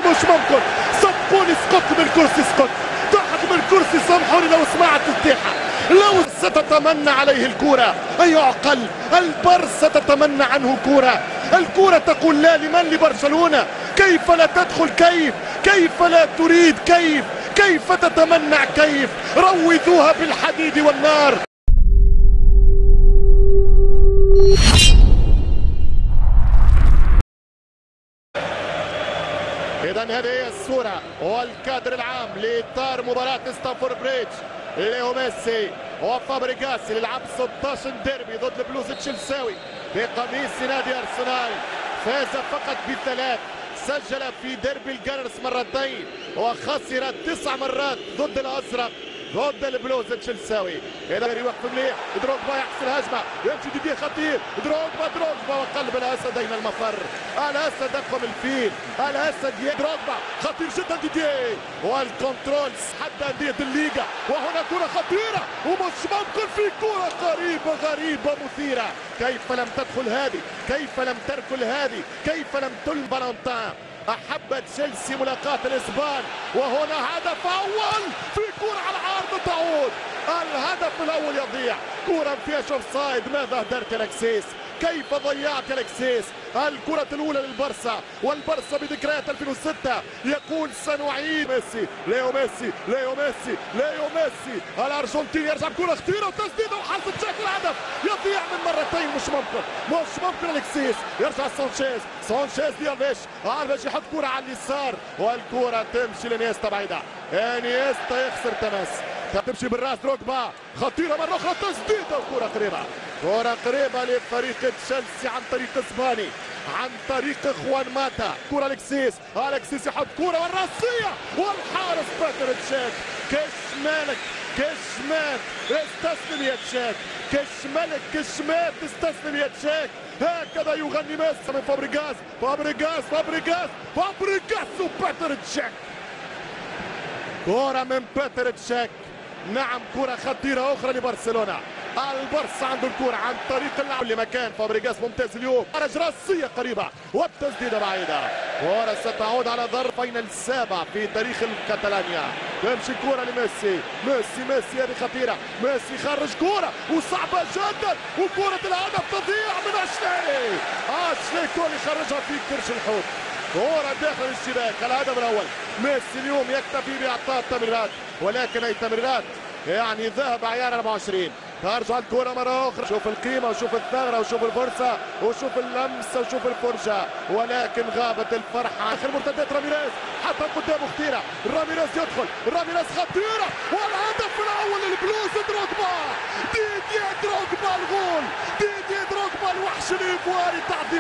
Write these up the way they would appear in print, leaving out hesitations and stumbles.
مش ممكن. صدقوني اسقط من كرسي، اسقط ضحك من كرسي. سامحوني لو سمعت التيحة، لو ستتمنى عليه الكرة. أي عقل البرصة تتمنى عنه كرة. الكرة تقول لا، لمن؟ لبرشلونة. كيف لا تدخل؟ كيف لا تريد؟ كيف تتمنع؟ روثوها بالحديد والنار. إذا هذه هي الصورة والكادر العام لإطار مباراة ستانفورد بريدج. ليو ميسي وفابريغاس اللي لعب 16 ديربي ضد البلوز التشيلساوي بقميص نادي أرسنال. فاز فقط ب3، سجل في ديربي الجانرز مرتين، وخسر 9 مرات ضد الأزرق ضد البلوز التشيلساوي. إذا يوقف مليح، دروغبا يحصل هجمة، يمشي ديديه خطير، دروغبا وقلب الأسد. أين المفر؟ الأسد أقوى من الفيل، الأسد دروغبا خطير جدا ديديه، والكنترول حتى أندية الليغا. وهنا كرة خطيرة ومش ممكن، في كرة غريبة مثيرة. كيف لم تدخل هذه؟ كيف لم تركل هذه؟ كيف لم تلم فالنتين؟ أحب تشيلسي ملاقاة الإسبان، وهنا هدف أول في كرة على العارضة تعود. الهدف الأول يضيع، كرة فيها اوفسايد. ماذا درت أليكسيس؟ كيف ضيعت أليكسيس؟ الكرة الأولى للبرصا، والبرصا بذكريات 2006 يقول سنعيد. ليو ميسي الأرجنتيني يرجع بكرة خطيرة وتسديدة وحظ تشيك الهدف. يضيع من مرتين، مش ممكن. أليكسيس يرجع سانشيز ديالفيش يحط كرة على اليسار، والكرة تمشي لنيستا بعيدة. انيستا يخسر تماس، تمشي بالراس. دروغبا خطيرة مرة أخرى، تسديدة وكرة قريبة لفريق تشيلسي عن طريق اسباني، عن طريق اخوان ماتا. كرة أليكسيس يحط كرة والراسية، والحارس باتر تشيك. كشمات استسلم يا تشيك، كشمات استسلم يا تشيك. هكذا يغني ميسي من فابريغاس وباتر تشيك. كرة من باتر تشيك. نعم، كرة خطيرة أخرى لبرشلونة. البرصا عنده الكرة عن طريق اللعب لمكان فابريغاس ممتاز اليوم. خرج راسية قريبة والتسديدة بعيدة. كرة ستعود على ظرفين السابع في تاريخ الكاتالانيا. تمشي كرة لميسي، ميسي هذه خطيرة. ميسي خرج كرة وصعبة جدا، وكرة الهدف تضيع من أشلي كول يخرجها في كرش الحوت. كرة داخل الشباك. الهدف الأول. ميسي اليوم يكتفي بإعطاء التمريرات، ولكن أي تمريرات يعني ذهب عيار 24. ترجع الكرة مرة أخرى. شوف القيمة وشوف الثغرة وشوف الفرصة وشوف اللمسة وشوف الفرجة، ولكن غابت الفرحة. آخر مرتدات راميريز حتى قدامه خطيرة. راميريز يدخل، خطيرة، والهدف الأول للبلوز. ديديه دروغبا الغول. ديديه دروغبا الوحش الإيفواري. تعظيم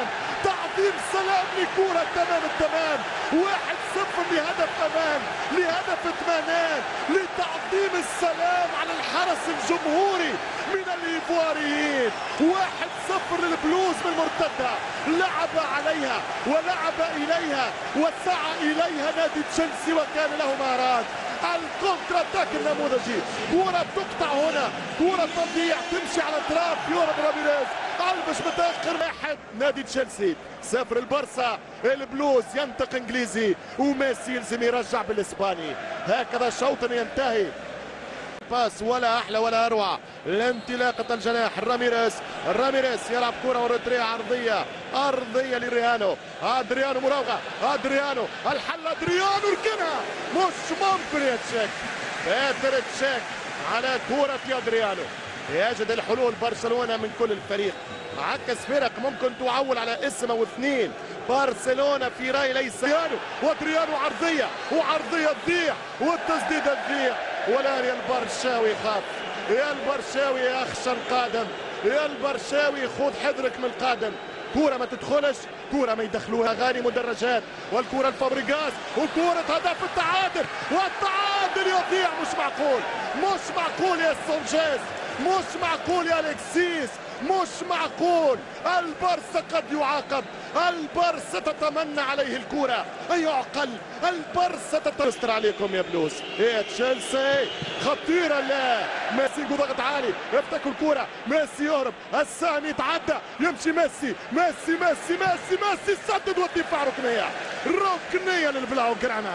سلام لكرة تمام. 1-0 لهدف أمان، لهدف اطمئنان، لتعظيم السلام على الحرس الجمهوري من الإيفواريين. 1-0 للبلوز بالمرتدة. لعب عليها ولعب إليها وسعى إليها نادي تشيلسي، وكان له مهارات. الكونترا اتاك النموذجي، كرة تقطع هنا، كرة تضيع تمشي على اطراف يورب راميريز. البش متاخر. 1 نادي تشيلسي 0 البرصا. البلوز ينطق انجليزي، وميسي يلزم يرجع بالاسباني. هكذا شوط ينتهي. باس ولا احلى ولا اروع لانطلاقه الجناح. راميريز يلعب كره وريتريه ارضيه لريانو. ادريانو مراوغه، ادريانو الحل، ادريانو ركنها. مش ممكن يا تشيك. باتر تشيك على كره ادريانو. يجد الحلول برشلونة من كل الفريق. عكس فرق ممكن تعول على اسم او اثنين. برشلونة في رأي ليس. وادريانو عرضية تضيع، والتسديدة تضيع. والآن يا البرشاوي خاف، يا البرشاوي يخشى القادم، يا البرشاوي خذ حذرك من القادم. كرة ما تدخلش، كرة ما يدخلوها. أغاني مدرجات، والكرة الفابريغاس، وكرة هدف التعادل، والتعادل يضيع. مش معقول يا سانشيز، مش معقول يا أليكسيس. مش معقول. البارسا قد يعاقب، البارسا تتمنى عليه الكرة أن يعقل، البارسا تستر عليكم يا بلوز. يا تشيلسي خطيرة، لا ميسي ضغط عالي، يفتكوا الكرة، ميسي يهرب، السهم يتعدى، يمشي ميسي ميسي ميسي ميسي ميسي سدد والدفاع ركنية، ركنية للبلاو جرانا.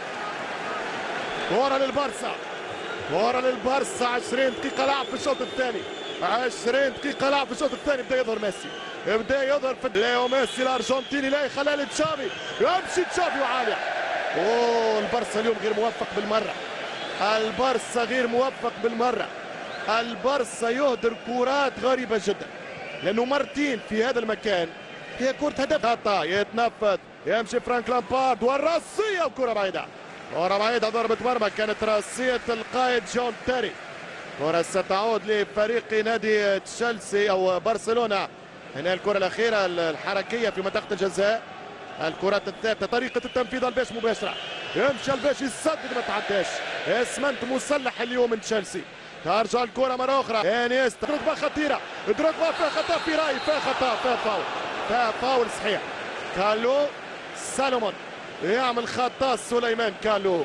كرة للبارسا، كرة للبارسا. 20 دقيقة لعب في الشوط الثاني، 20 دقيقة لعب في الشوط الثاني. بدا يظهر ميسي، بدا يظهر في ليو ميسي الارجنتيني، لا يخليها لتشافي، يمشي تشافي وعالية. اوه البارسا اليوم غير موفق بالمرة، البارسا غير موفق بالمرة. البارسا يهدر كرات غريبة جدا، لأنه مرتين في هذا المكان هي كرة هدف. خطأ يتنفذ، يمشي فرانك لامبارد والراسية وكرة بعيدة، كرة بعيدة، ضربة مرمى، كانت راسية القائد جون تيري. كرة ستعود لفريق نادي تشيلسي أو برشلونة. هنا الكرة الأخيرة الحركية في منطقة الجزاء. الكرات الثابتة، طريقة التنفيذ الباش مباشرة، يمشي الباش يسدد ما تعداش. اسمنت مسلح اليوم من تشيلسي. ترجع الكرة مرة أخرى، انيستا، دروجبا خطيرة، دروجبا فيها خطأ في رأيي، فيها خطأ، فيها فاول، فيها فاول صحيح. كالو سالومون يعمل خطأ، سليمان كالو.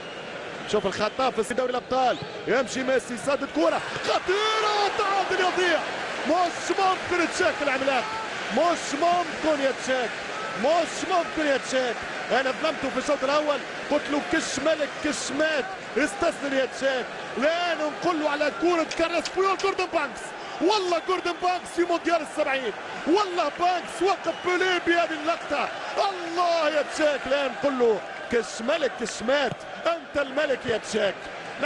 شوف الخطأ في دوري الأبطال، يمشي ميسي يسدد كرة خطيرة، تعادل يضيع. مش ممكن تشيك العملاق، مش ممكن يا تشيك، مش ممكن يا تشيك. انا ظلمته في الشوط الاول، قلت له كش ملك كش مات، استسلم يا تشيك. الان نقول له على كرة كاراسبويول جوردن بانكس، والله جوردن بانكس في مونديال ال70، والله بانكس وقف بيليه بهذه اللقطة. الله يا تشيك، الان نقول له كش ملك كش مات، انت الملك يا تشيك.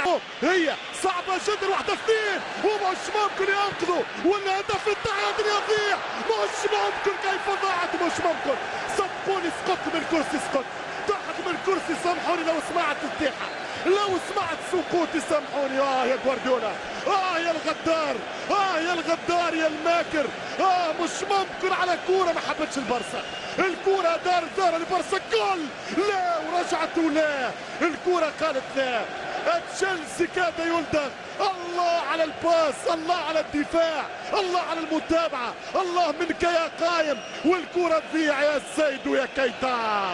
هي صعبة جدا، 1-2 ومش ممكن ينقذوا، والهدف التعادل يضيع، مش ممكن، كيف ضاعت، مش ممكن. صدقوني سقطت من الكرسي، سقطت تحت من الكرسي، سامحوني لو سمعت التيحة، لو سمعت سقوطي سامحوني. يا جوارديولا، يا الغدار، يا الغدار يا الماكر، مش ممكن. على كورة ما حبتش البارسا، الكورة دار البارسا جول، لا ورجعت ولا، الكورة قالت لا. تشيلسي كاد يلدغ. الله على الباس، الله على الدفاع، الله على المتابعة، الله منك يا قايم، والكرة تضيع يا سيد ويا كيتا.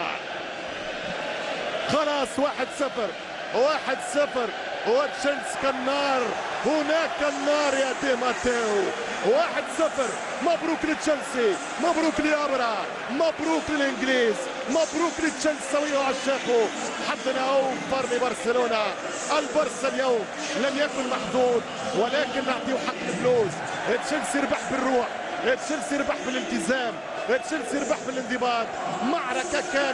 خلاص 1-0، 1-0، وتشيلسي كالنار، هناك النار يا دي ماتيو. 1-0، مبروك لتشيلسي، مبروك لابرا، مبروك للانجليز، مبروك للتشيلساوية وعشاقه. حظنا اوفر لبرشلونة. البارسا اليوم لم يكن محظوظ، ولكن نعطيه حق البلوز. تشيلسي ربح بالروح، تشيلسي ربح بالالتزام، تشيلسي ربح بالانضباط. معركة كانت